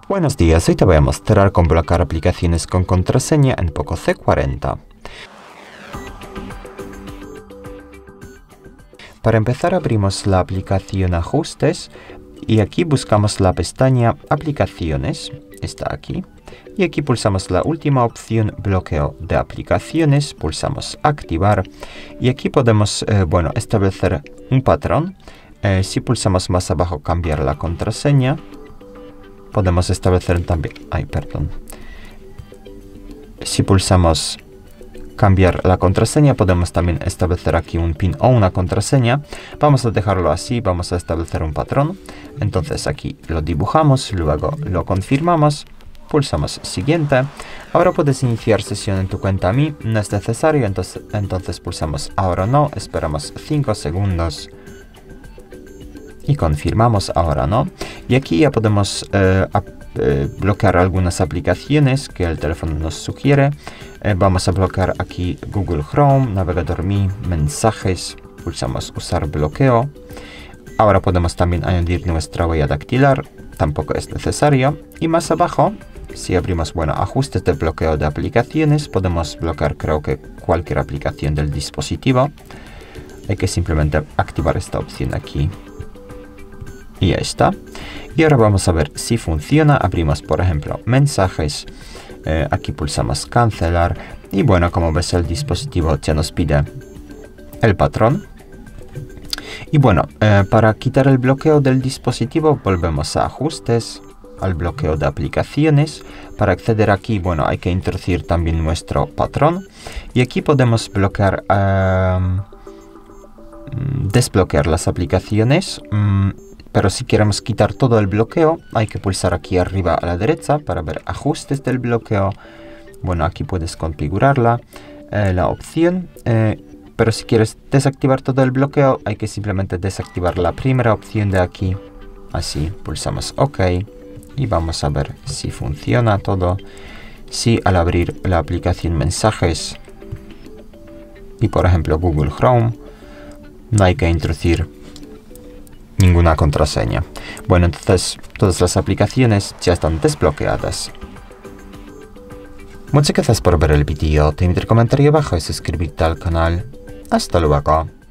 Buenos días, hoy te voy a mostrar cómo bloquear aplicaciones con contraseña en Poco C40. Para empezar abrimos la aplicación Ajustes y aquí buscamos la pestaña Aplicaciones, está aquí. Y aquí pulsamos la última opción, Bloqueo de aplicaciones, pulsamos Activar y aquí podemos establecer un patrón. Si pulsamos más abajo Cambiar la contraseña, podemos establecer también, si pulsamos cambiar la contraseña, podemos también establecer aquí un PIN o una contraseña. Vamos a dejarlo así, vamos a establecer un patrón. Entonces aquí lo dibujamos, luego lo confirmamos, pulsamos siguiente. Ahora puedes iniciar sesión en tu cuenta Mi, no es necesario, entonces pulsamos ahora no, esperamos 5 segundos. Y confirmamos ahora no. Y aquí ya podemos bloquear algunas aplicaciones que el teléfono nos sugiere. Vamos a bloquear aquí Google Chrome, navegador Mi, mensajes. Pulsamos usar bloqueo. Ahora podemos también añadir nuestra huella dactilar. Tampoco es necesario. Y más abajo, si abrimos ajustes de bloqueo de aplicaciones, podemos bloquear creo que cualquier aplicación del dispositivo. Hay que simplemente activar esta opción aquí. Y ya está. Y ahora vamos a ver si funciona. Abrimos, por ejemplo, mensajes. Aquí pulsamos cancelar. Y bueno, como ves, el dispositivo ya nos pide el patrón. Y bueno, para quitar el bloqueo del dispositivo, volvemos a ajustes, al bloqueo de aplicaciones. Para acceder aquí, hay que introducir también nuestro patrón. Y aquí podemos bloquear, desbloquear las aplicaciones. Pero si queremos quitar todo el bloqueo, hay que pulsar aquí arriba a la derecha para ver ajustes del bloqueo. Aquí puedes configurarla, la opción. Pero si quieres desactivar todo el bloqueo, hay que simplemente desactivar la primera opción de aquí. Así, pulsamos OK. Y vamos a ver si funciona todo. Si al abrir la aplicación Mensajes y por ejemplo Google Chrome, no hay que introducir ninguna contraseña. Entonces todas las aplicaciones ya están desbloqueadas. Muchas gracias por ver el vídeo. Te invito al comentario abajo y suscribirte al canal. Hasta luego.